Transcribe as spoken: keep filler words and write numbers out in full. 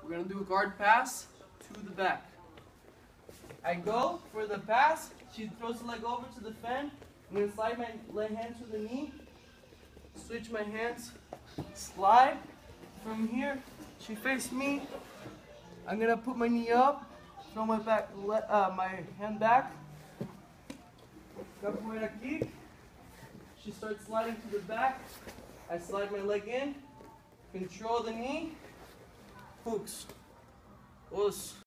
We're gonna do a guard pass to the back. I go for the pass. She throws the leg over to defend. I'm gonna slide my leg hand to the knee. Switch my hands. Slide. From here, she faced me. I'm gonna put my knee up. Throw my back, uh, my hand back. Capoeira kick. She starts sliding to the back. I slide my leg in. Control the knee. Hooks. Os.